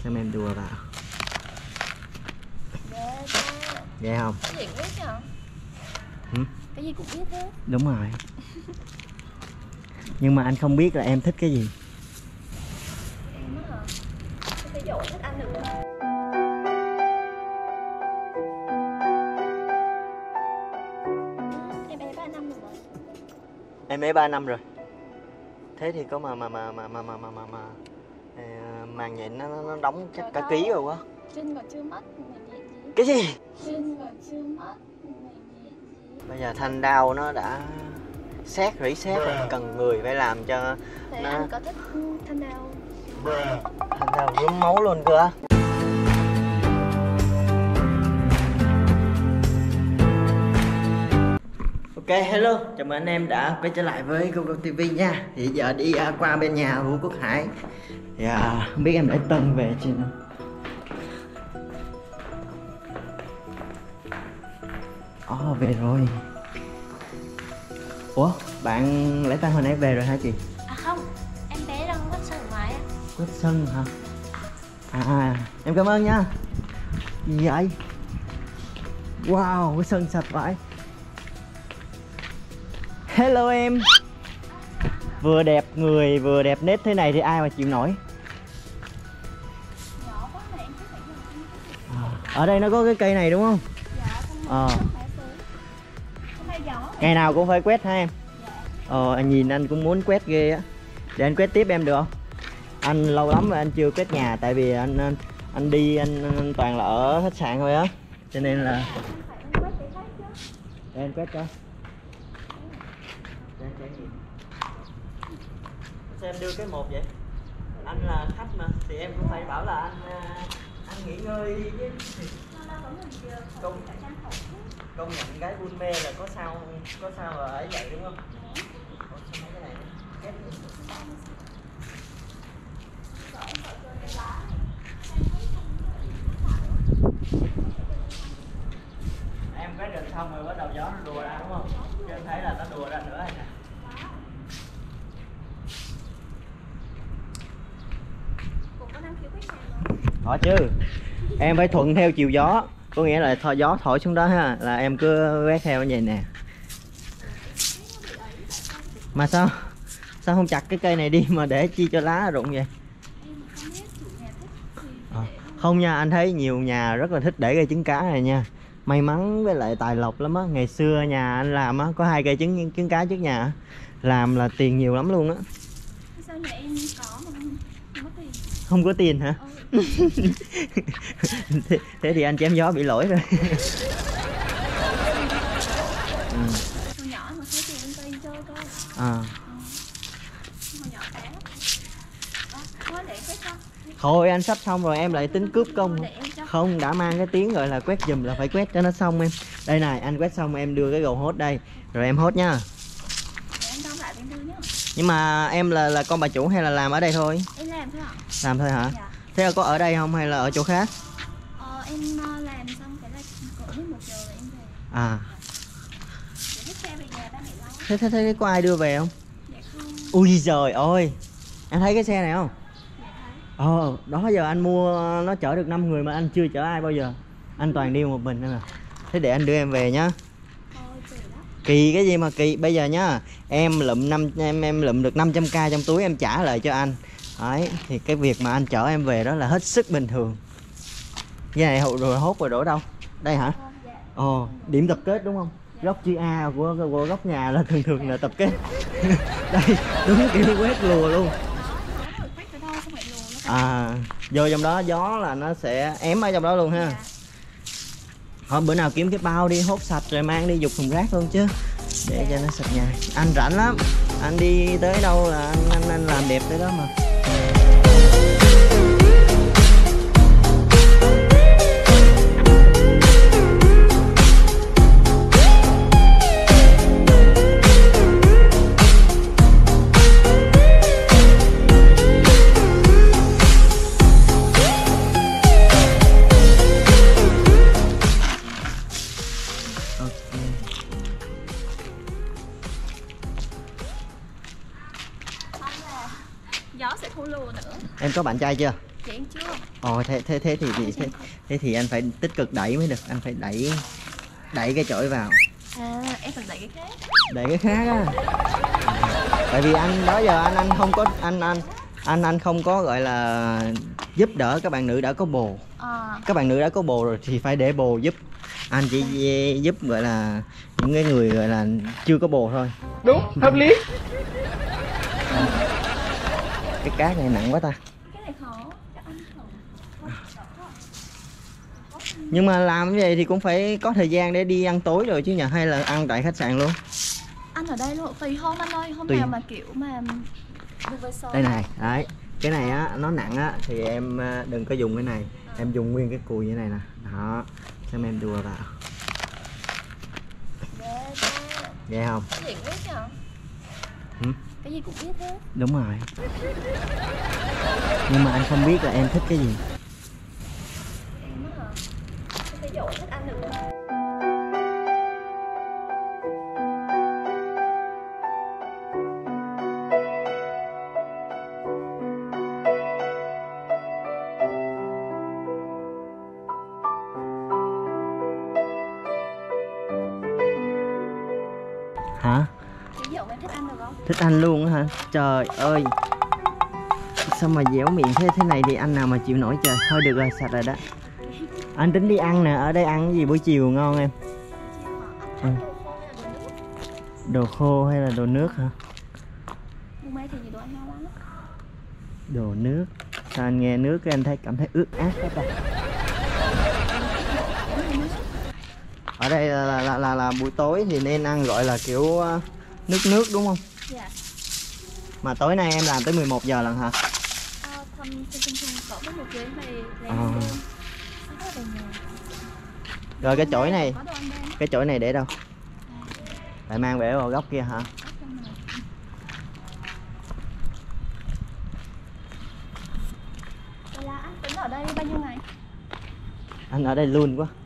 xem em đùa vào. Ghê không? Cái gì cũng biết hả? Cái gì cũng biết hết. Đúng rồi. Nhưng mà anh không biết là em thích cái gì. Em á hả? Cái dỗ thích ăn được không? Em bé 3 năm rồi mà. Em bé 3 năm rồi. Thế thì có mà màng nhện nó đóng chắc cả ký rồi quá. Trinh còn chưa mất mày nhện gì? Cái gì? Trinh còn chưa mất mày nhện gì? Bây giờ thanh đao nó đã rỉ sét rồi, cần người phải làm cho Thế nó... anh có thích thanh đao? Thanh đao rúm máu luôn cơ. Ok, hello, chào mừng anh em đã quay trở lại với Google TV nha. Thì giờ đi qua bên nhà Vũ Quốc Hải. Thì không biết em để Tân về chưa nữa. Về rồi. Ủa, bạn lễ Tân hồi nãy về rồi hả chị? À không, em bé đang quét sân ngoài á. Quét sân hả? Em cảm ơn nha. Gì vậy? Wow, cái sân sạch vậy. Hello em. Vừa đẹp người vừa đẹp nết thế này thì ai mà chịu nổi. Nhỏ quá mà em thích phải. Ở đây nó có cái cây này đúng không? Dạ, Ngày nào cũng phải quét hả em? Anh nhìn anh cũng muốn quét ghê á. Để anh quét tiếp em được không? Anh lâu lắm rồi anh chưa quét nhà, tại vì anh đi anh toàn là ở khách sạn thôi á, cho nên là để anh quét cho. Sao em đưa cái một vậy? Anh là khách mà, thì em cũng phải bảo là anh nghỉ ngơi đi chứ. Công nhận gái buôn mê là có sao mà ấy vậy đúng không? Mấy cái này em quét được xong rồi bắt đầu gió nó đùa ra đúng không? Chứ em thấy là nó đùa ra nữa nè. Có chứ, em phải thuận theo chiều gió, có nghĩa là gió thổi xuống đó ha, là em cứ quét theo như vậy nè. Mà sao không chặt cái cây này đi mà để chi cho lá rụng vậy? Không nha, anh thấy nhiều nhà rất là thích để cây trứng cá này nha. May mắn với lại tài lộc lắm á. Ngày xưa nhà anh làm á, có 2 cây trứng cá trước nhà, làm là tiền nhiều lắm luôn á. Sao nhà em có mà không có tiền? Không có tiền hả? Thế thì anh chém gió bị lỗi rồi. Hồi nhỏ mà thấy tiền em chơi coi. Hồi nhỏ bé lắm. Có để quét không? Thôi anh sắp xong rồi em lại tính cướp công. Không, đã mang cái tiếng gọi là quét giùm là phải quét cho nó xong em. Đây này, anh quét xong em đưa cái gầu hốt đây, rồi em hốt nha. Để em đóng lại em đưa nhá. Nhưng mà em là con bà chủ hay là làm ở đây thôi? Em làm thôi ạ. Làm thôi hả? Dạ. Thế là có ở đây không hay là ở chỗ khác? Em làm xong cái là cỡ đến 1 giờ là em về. Để hết xe về nhà ba mẹ lo. Thế có ai đưa về không? Dạ không. Ui giời ơi, em thấy cái xe này không? Dạ thấy. Đó giờ anh mua nó chở được 5 người mà anh chưa chở ai bao giờ. Anh toàn đi một mình thôi mà. Thế để anh đưa em về nhá. Kỳ cái gì mà kỳ, bây giờ nhá, em lụm được 500k trong túi em trả lại cho anh. Đấy, thì cái việc mà anh chở em về đó là hết sức bình thường. Cái này rồi hốt rồi đổ đâu? Đây hả? Điểm tập kết đúng không? Góc chữ A của góc nhà là thường là tập kết. Đây, đúng kiểu quét lùa luôn. Vô trong đó gió là nó sẽ ém ở trong đó luôn ha. Thôi bữa nào kiếm cái bao đi hốt sạch rồi mang đi dục thùng rác luôn chứ, để cho nó sạch nhà. Anh rảnh lắm, anh đi tới đâu là anh làm đẹp tới đó mà. Gió sẽ không lùa nữa. Em có bạn trai chưa? chị em chưa. Ồ thế thì anh phải tích cực đẩy mới được, anh phải đẩy cái chổi vào. À em phải đẩy cái khác. Đẩy cái khác á. Tại vì anh đó giờ anh không có anh không có gọi là giúp đỡ các bạn nữ đã có bồ. Các bạn nữ đã có bồ rồi thì phải để bồ giúp. Anh chỉ giúp gọi là những cái người gọi là chưa có bồ thôi. Đúng, hợp lý. Cái cát này nặng quá ta. Cái này khó, chắc ăn khó. Nhưng mà làm như vậy thì cũng phải có thời gian để đi ăn tối rồi chứ nhỉ, hay là ăn tại khách sạn luôn? Ăn ở đây luôn, tùy hôm anh ơi, hôm Tùy. nào mà kiểu mà đây này, đấy, cái này á nó nặng á thì em đừng có dùng cái này, em dùng nguyên cái cùi như này nè, đó, xong em đùa vào. Nghe không? Cái gì cũng biết nhỉ? Ừ? Cái gì cũng biết hết. Đúng rồi. Nhưng mà anh không biết là em thích cái gì. Em á hả? Cái dỗ thích ăn được không? Hả? Cái dỗ em thích ăn được không? Thích ăn luôn á hả? Trời ơi, sao mà dẻo miệng thế này thì anh nào mà chịu nổi trời. Thôi được rồi, sạch rồi đó. Anh tính đi ăn nè, ở đây ăn cái gì buổi chiều ngon em? Ừ. Đồ khô hay là đồ nước hả? Hôm nay thì đồ ăn ngon lắm. Đồ nước. Sao anh nghe nước cái anh cảm thấy ướt át quá ta. Ở đây là buổi tối thì nên ăn gọi là kiểu nước đúng không? Dạ. Mà tối nay em làm tới 11 giờ lần hả? Thăm cỡ với một chuyến về Rồi cái chổi này để đâu? Lại mang về vào góc kia hả? Anh tính ở đây bao nhiêu ngày? Anh ở đây luôn quá.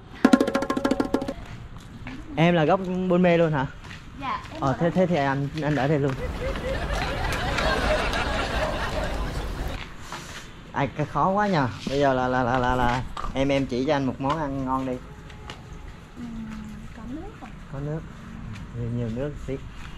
Em là góc Buôn Mê luôn hả? Dạ. Thế thì anh ở đây luôn. Cái khó quá nhờ. Bây giờ là em chỉ cho anh một món ăn ngon đi. Có nước không? Có nước. Nhiều nước xí.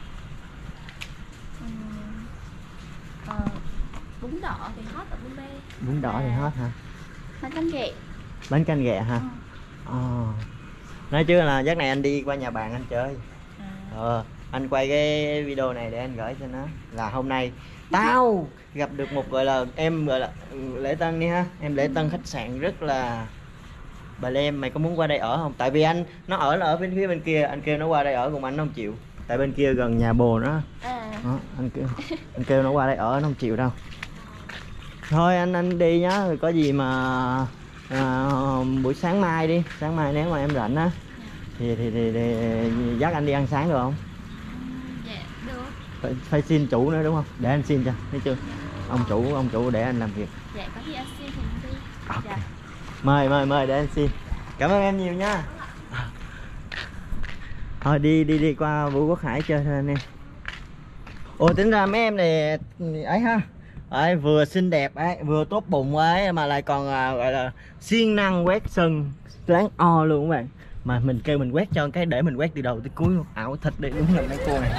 Bún đỏ thì hot ở Buôn Mê. Bún đỏ thì hot hả? Bánh canh ghẹ. Bánh canh ghẹ hả? Nói chứ là giấc này anh đi qua nhà bạn anh chơi. Anh quay cái video này để anh gửi cho nó. Là hôm nay tao gặp được một gọi là em gọi là lễ tân đi ha. Em lễ tân khách sạn rất là bà Lem, mày có muốn qua đây ở không? Tại vì nó ở bên phía bên kia, anh kêu nó qua đây ở cùng anh nó không chịu. Tại bên kia gần nhà bồ nó. Đó, anh kêu nó qua đây ở nó không chịu đâu. Thôi anh đi nhá, rồi có gì mà buổi sáng mai đi, sáng mai nếu mà em rảnh á thì dắt anh đi ăn sáng được không? Dạ được. Phải xin chủ nữa đúng không? Để anh xin cho, thấy chưa? Ông chủ để anh làm việc. Dạ có gì anh xin thì mình đi. Okay. Dạ. Mời để anh xin. Cảm ơn em nhiều nha. Thôi đi qua Vũ Quốc Hải chơi thôi anh em. Ồ tính ra mấy em này ấy ha. Đấy, vừa xinh đẹp ấy, vừa tốt bụng ấy mà lại còn gọi là siêng năng quét sân láng o luôn các bạn. Mà mình kêu mình quét cho cái để mình quét từ đầu tới cuối luôn. Ảo thịt đi, đúng là mấy cô này.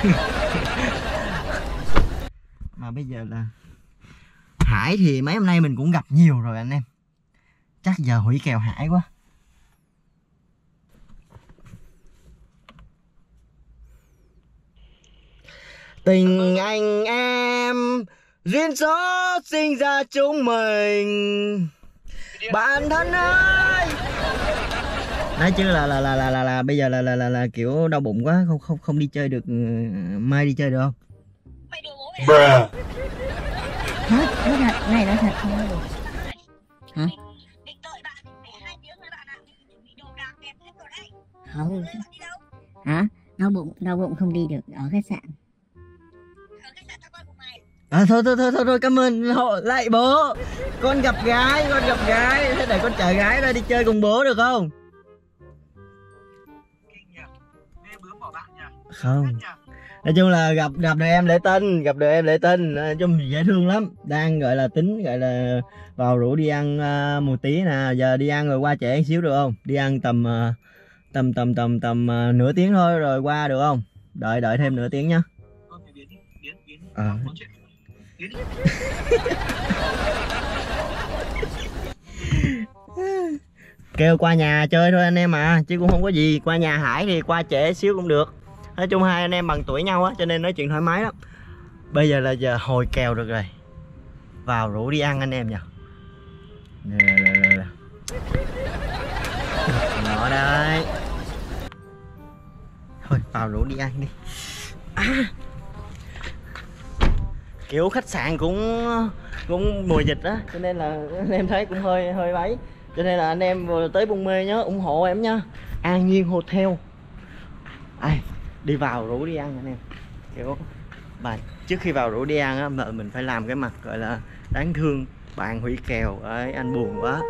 Mà bây giờ là Hải thì mấy hôm nay mình cũng gặp nhiều rồi anh em. Chắc giờ hủy kèo Hải quá. Tình anh em duyên số sinh ra chúng mình. Bạn thân ơi. Nói chứ là bây giờ là kiểu đau bụng quá, không đi chơi được. Mai đi chơi được không? Bruh. Nói thật, này nói thật không được. Hả? Không. Hả? Đau bụng không đi được ở khách sạn. Thôi cảm ơn lại bố. Con gặp gái. Thế để con chở gái ra đi chơi cùng bố được không? Nói chung là gặp được em lễ tân, nói chung dễ thương lắm. Đang gọi là tính gọi là vào rủ đi ăn một tí nè, giờ đi ăn rồi qua trễ một xíu được không? Đi ăn tầm nửa tiếng thôi rồi qua được không? Đợi thêm nửa tiếng nhá. Kêu qua nhà chơi thôi anh em à, chứ cũng không có gì. Qua nhà Hải thì qua trễ xíu cũng được. Nói chung hai anh em bằng tuổi nhau á, cho nên nói chuyện thoải mái lắm. Bây giờ là giờ hồi kèo được rồi, vào rủ đi ăn anh em nhỉ. Nhỏ đây. Thôi vào rủ đi ăn đi. Kiểu khách sạn cũng mùa dịch á, cho nên là anh em thấy cũng hơi bấy. Cho nên là anh em vừa tới Buôn Mê nhớ ủng hộ em nhá. An Nhiên Hotel. Đi vào rủ đi ăn anh em. Kiểu mà trước khi vào rủ đi ăn á, mình phải làm cái mặt gọi là đáng thương. Bạn hủy kèo ấy, anh buồn quá.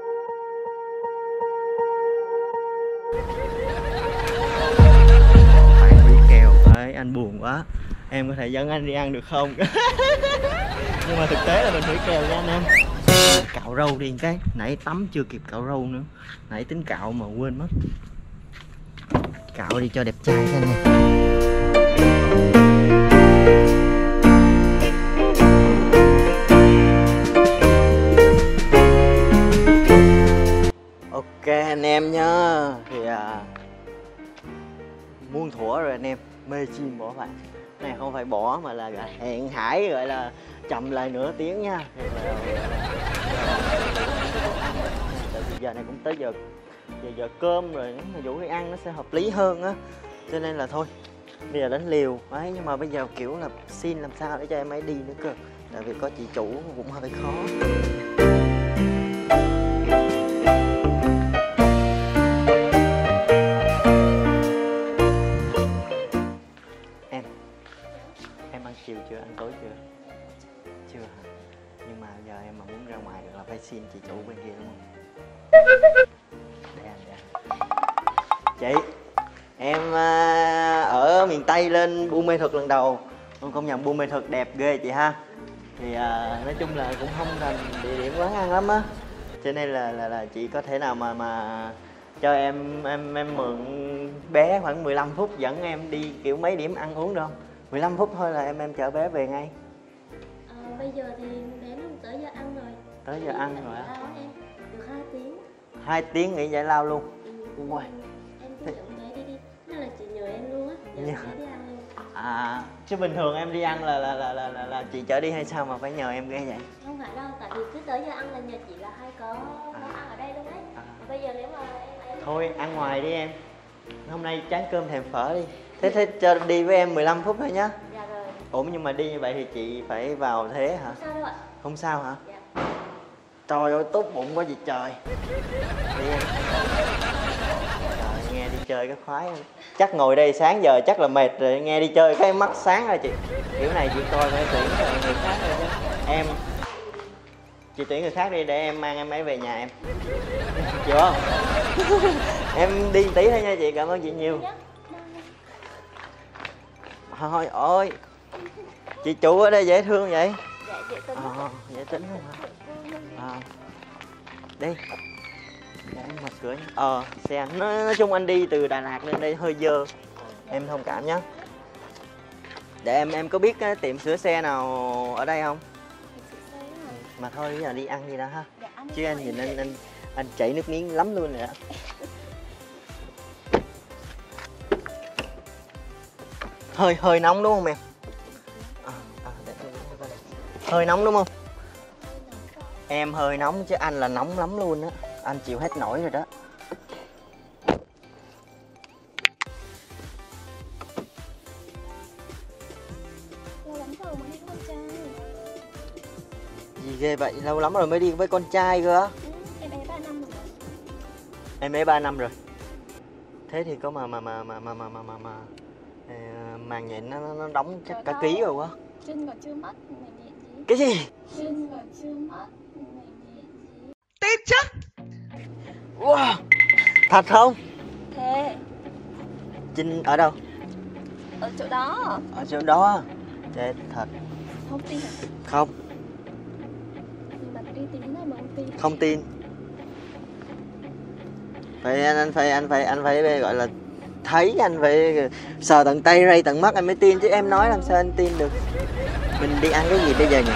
Bạn hủy kèo ấy, anh buồn quá. Em có thể dẫn anh đi ăn được không? Nhưng mà thực tế là mình hủy kèo nha anh em. Cạo râu đi cái, nãy tắm chưa kịp cạo râu nữa. Nãy tính cạo mà quên mất. Cạo đi cho đẹp trai cái anh em. Ok anh em nhá. Thì muôn thuở rồi anh em, mê chim bỏ bạn. Này không phải bỏ mà là hẹn Hải gọi là chậm lại nửa tiếng nha. Tại vì giờ này cũng tới giờ cơm rồi, dụ đi ăn nó sẽ hợp lý hơn á. Cho nên là thôi, bây giờ đánh liều ấy. Nhưng mà bây giờ kiểu là xin làm sao để cho em ấy đi nữa cơ. Tại vì có chị chủ cũng hơi khó. Em ăn chiều chưa, ăn tối chưa? Chưa hả? Nhưng mà giờ em mà muốn ra ngoài được là phải xin chị chủ bên kia đúng không? Để chị, em ở miền Tây lên Buôn Mê Thuột lần đầu. Công nhận Buôn Mê Thuột đẹp ghê chị ha. Thì nói chung là cũng không thành địa điểm quán ăn lắm á. Cho nên là chị có thể nào mà cho em mượn bé khoảng 15 phút dẫn em đi kiểu mấy điểm ăn uống được không? 15 phút thôi là em chở bé về ngay. Bây giờ thì bé nó tới giờ ăn rồi. Tới giờ ăn rồi á? Em được 2 tiếng. 2 tiếng nghỉ giải lao luôn. Uầy. Em cứ dẫn bé đi. Nên là chị nhờ em luôn á, dẫn bé đi ăn luôn. Chứ bình thường em đi ăn là chị chở đi hay sao mà phải nhờ em ghê vậy? Không phải đâu, tại vì cứ tới giờ ăn là nhờ chị là hay có món ăn ở đây luôn ấy. Bây giờ nếu mà em thôi ăn ngoài đi em. Hôm nay chán cơm thèm phở đi. Thế cho đi với em 15 phút thôi nhá. Dạ rồi. Ủa nhưng mà đi như vậy thì chị phải vào thế hả? Không sao đâu ạ. Không sao hả? Dạ. Trời ơi tốt bụng quá vậy trời. Đi em. Trời, nghe đi chơi cái khoái không? Chắc ngồi đây sáng giờ chắc là mệt rồi, nghe đi chơi cái mắt sáng rồi chị. Kiểu này chị coi phải tuyển người khác rồi chứ. Em chị tuyển người khác đi để em mang em ấy về nhà em. Chịu không? Em đi tí thôi nha chị, cảm ơn chị nhiều. Thôi ôi, chị chủ ở đây dễ thương vậy. Dạ dễ tính. Dễ tính không hả? Đi. Để mở cửa nhé. Xe nói chung anh đi từ Đà Lạt lên đây hơi dơ. Em thông cảm nhé. Để em có biết cái tiệm sửa xe nào ở đây không? Mà thôi bây giờ đi ăn gì đó ha. Dạ, chứ anh nhìn anh chảy nước miếng lắm luôn rồi đó. Hơi nóng đúng không em? Hơi nóng đúng không? Em hơi nóng chứ anh là nóng lắm luôn á. Anh chịu hết nổi rồi đó. Lâu lắm rồi mới đi với con trai. Gì ghê vậy? Lâu lắm rồi mới đi với con trai cơ. Em bé 3 năm rồi. Em bé 3 năm rồi. Thế thì có mà màng nhện nó đóng chắc cả ký rồi quá. Chân còn chưa mất mày nhện gì? Cái gì? Chân còn chưa mất mày nhện gì? Tin chứ? Wow. Thật không? Thế Trinh ở đâu? Ở chỗ đó. Ở chỗ đó. Chết thật. Không tin hả? Không. Mà uy tín này mà không tin. Không tin. Anh phải gọi là thấy, anh phải sờ tận tay ray tận mắt anh mới tin chứ em nói làm sao anh tin được. Mình đi ăn cái gì bây giờ nhỉ?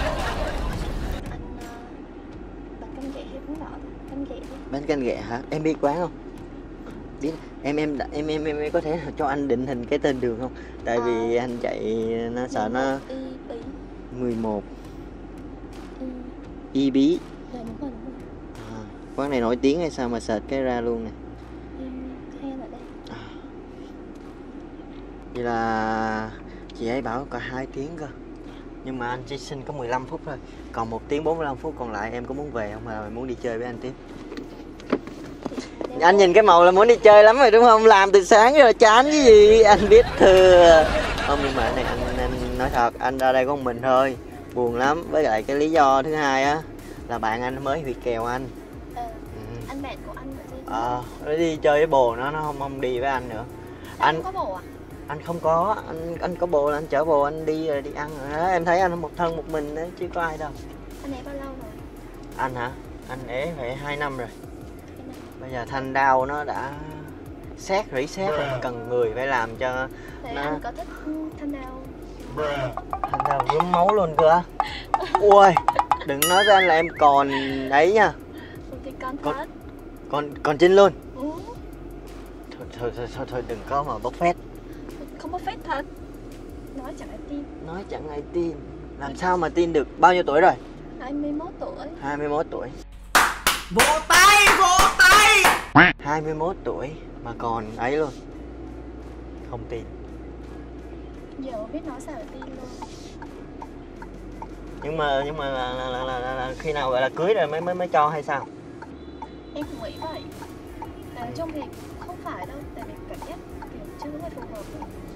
Bánh canh ghẹ hay bún đỏ? Canh ghẹ thôi. Bánh canh ghẹ hả? Em biết quán không? Biết. Em có thể cho anh định hình cái tên đường không? Tại vì anh chạy nó sợ nó 11 Y Bí. Dạ đúng rồi. Quán này nổi tiếng hay sao mà search cái ra luôn nè. Khen ở đây. Vậy là chị ấy bảo cả 2 tiếng cơ. Nhưng mà anh chỉ xin có 15 phút thôi. Còn 1 tiếng 45 phút còn lại em có muốn về không hay là muốn đi chơi với anh tiếp? Anh nhìn cái màu là muốn đi chơi lắm rồi đúng không? Làm từ sáng rồi chán cái gì, anh biết thừa. Không, nhưng mà này anh nói thật, anh ra đây có một mình thôi, buồn lắm. Với lại cái lý do thứ hai á là bạn anh mới bị kèo anh. Anh bạn của anh Nó đi chơi với bồ nó không đi với anh nữa. Anh có bồ à? Anh không có, anh có bồ là anh chở bồ anh đi rồi đi ăn rồi đó. Em thấy anh một thân một mình đó, chứ có ai đâu. Anh ấy bao lâu rồi? Anh hả? Anh ế phải 2 năm rồi. Bây giờ thanh đao nó đã xét rồi, cần người phải làm cho thế nó. Anh có thích thanh đao? Thanh đao nhuốm máu luôn cơ. Ui, đừng nói với anh là em còn ấy nha. Thì con Còn Trinh luôn. Thôi đừng có mà bốc phét. Không bốc phét thật. Nói chẳng ai tin. Làm sao mà tin được? Bao nhiêu tuổi rồi? 21 tuổi. 21 tuổi. Vỗ tay, vỗ tay. 21 tuổi mà còn ấy luôn. Không tin. Giờ biết nói sao để tin luôn. Nhưng mà là khi nào gọi là cưới rồi mới cho hay sao? Em cũng nghĩ vậy. Nói chung thì không phải đâu, tại vì cảm giác kiểu chưa có phù hợp.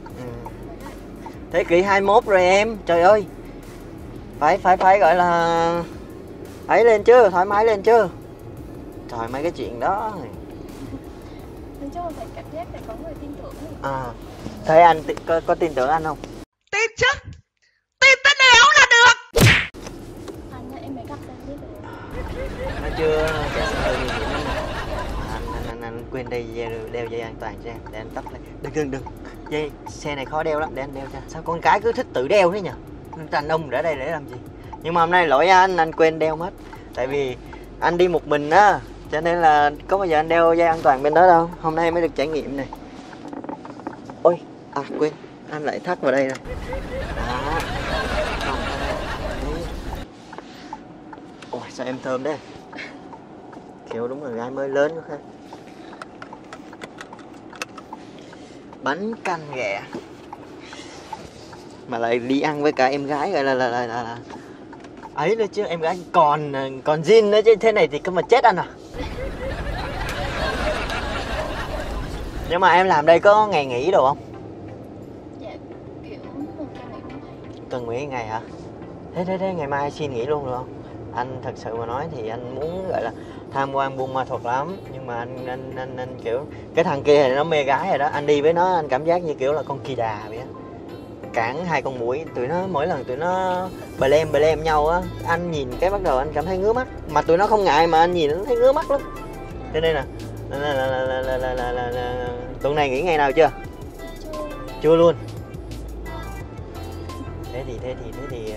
Thế kỷ 21 rồi em, trời ơi. Phải gọi là ấy lên chứ, thoải mái lên chứ. Trời, mấy cái chuyện đó. Nói chung là phải cảm giác phải có người tin tưởng ấy. Thế anh có tin tưởng anh không? Tin chứ. Tin tới đéo là được. Anh em mới gặp em biết được. Nó chưa chạy xe hơi nguy hiểm lắm. Anh quên đeo dây an toàn cho em, để anh tắt lên. Đừng. Dây xe này khó đeo lắm, để anh đeo cho. Sao con gái cứ thích tự đeo thế nhỉ? Đàn ông ở đây để làm gì? Nhưng mà hôm nay lỗi anh quên đeo mất. Tại vì anh đi một mình á, cho nên là có bao giờ anh đeo dây an toàn bên đó đâu. Hôm nay mới được trải nghiệm này. Ôi, quên, anh lại thắt vào đây rồi. Ôi, sao em thơm đấy. Kiểu đúng là gái mới lớn quá. Bánh canh ghẹ mà lại đi ăn với cả em gái, gọi là ấy nữa chứ, em gái còn zin nữa chứ, thế này thì có mà chết anh à. Nhưng mà em làm đây có ngày nghỉ đâu không? Dạ, kiểu một ngày. Tuần nghỉ ngày hả? Thế ngày mai xin nghỉ luôn được không? Anh thật sự mà nói thì anh muốn gọi là tham quan Buôn Ma Thuột lắm, nhưng mà anh kiểu cái thằng kia thì nó mê gái rồi đó, anh đi với nó anh cảm giác như kiểu là con kỳ đà vậy á, cản 2 con muỗi, tụi nó mỗi lần tụi nó bè lem nhau á, anh nhìn cái bắt đầu anh cảm thấy ngứa mắt, mà tụi nó không ngại mà anh nhìn nó thấy ngứa mắt lắm. Cho nên là tuần này nghỉ ngày nào chưa? Chưa luôn. Thế thì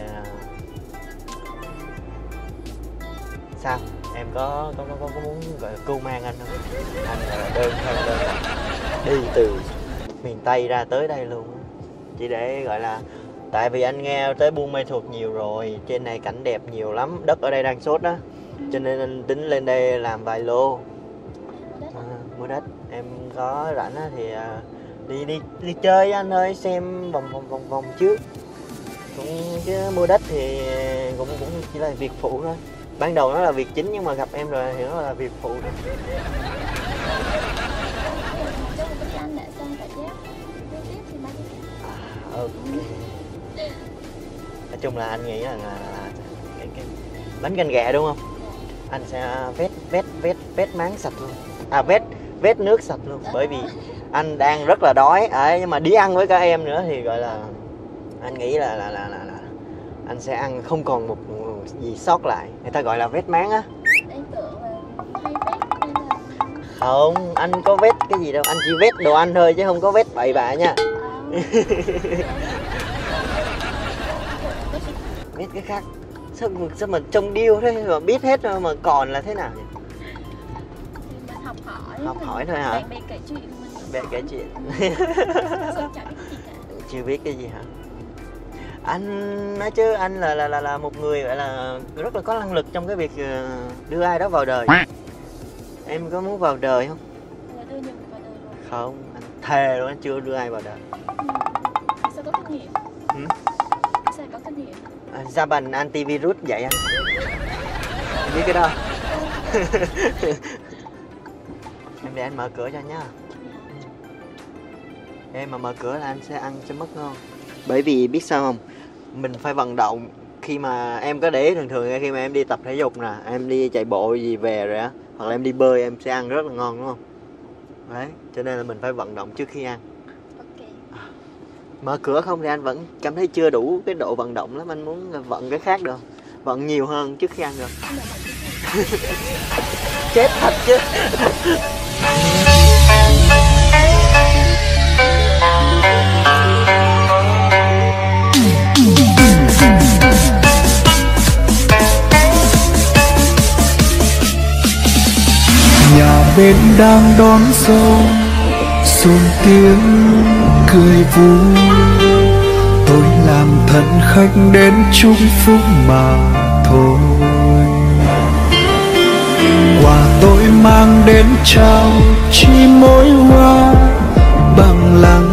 sao? Em có muốn gọi là cưu mang anh không? Anh đơn đi từ miền Tây ra tới đây luôn á. Chỉ để gọi là, tại vì anh nghe tới Buôn Ma Thuột nhiều rồi, trên này cảnh đẹp nhiều lắm, đất ở đây đang sốt đó, cho nên anh tính lên đây làm vài lô. Mua đất. Em có rảnh thì đi chơi anh ơi, xem vòng trước. Cũng chứ mua đất thì cũng chỉ là việc phụ thôi. Ban đầu nó là việc chính, nhưng mà gặp em rồi thì nó là việc phụ thôi. Ok. Nói chung là anh nghĩ là cái bánh canh ghẹ đúng không? Anh sẽ vét máng sạch luôn. Vét nước sạch luôn, bởi vì anh đang rất là đói ấy, nhưng mà đi ăn với cả em nữa thì gọi là anh nghĩ là anh sẽ ăn không còn một gì sót lại. Người ta gọi là vét máng á. Em tưởng là hay vét nên là Không, anh có vét cái gì đâu, anh chỉ vét đồ ăn thôi chứ không có vét bậy bạ nha. Biết cái khác. Sao mà trông điêu thế mà biết hết rồi mà còn là thế nào nhỉ? mình học hỏi. Học hỏi thôi hả? Bạn kể chuyện mình. Bè kể chuyện. Sao chả biết gì cả. Chưa biết cái gì hả? Anh nói chứ anh là một người gọi là rất là có năng lực trong cái việc đưa ai đó vào đời. Em có muốn vào đời không? Là đưa nhiều người vào đời rồi. Không, anh thề luôn anh chưa đưa ai vào đời. Sao có kinh nghiệm? Sao có kinh nghiệm? Japan antivirus dạy anh. Biết cái đó. Em để anh mở cửa cho nhá. Em mà mở cửa là anh sẽ ăn cho mất ngon. Bởi vì biết sao không? Mình phải vận động. Khi mà em có để ý thường khi mà em đi tập thể dục nè, em đi chạy bộ gì về rồi á, hoặc là em đi bơi em sẽ ăn rất là ngon đúng không? Đấy, cho nên là mình phải vận động trước khi ăn. Ok. Mở cửa không thì anh vẫn cảm thấy chưa đủ cái độ vận động lắm, anh muốn vận cái khác được. Vận nhiều hơn trước khi ăn được. Chết thật chứ. Nhà bên đang đón dâu xuân tiếng cười vui, tôi làm thân khách đến chúc phúc mà thôi. Quà tôi mang đến trao chỉ mỗi hoa bằng lăng